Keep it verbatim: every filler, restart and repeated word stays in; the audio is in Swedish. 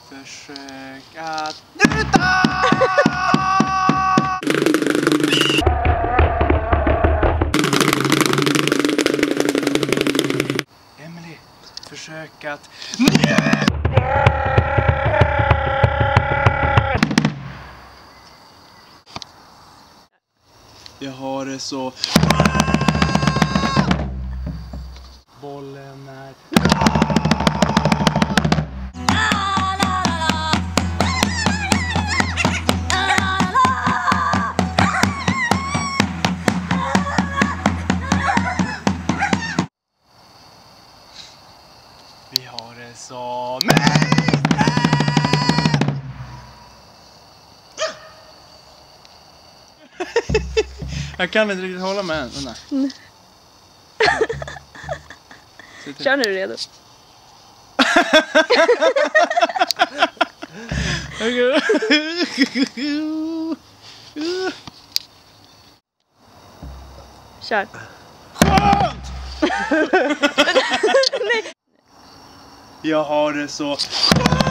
Försök att njuta! Emily, försök att njuta! Jag har det så... Bollen är... Vi har det så... Jag kan inte riktigt hålla med den. Mm. Kör nu, redo. Kör. Skönt! Jag har det så...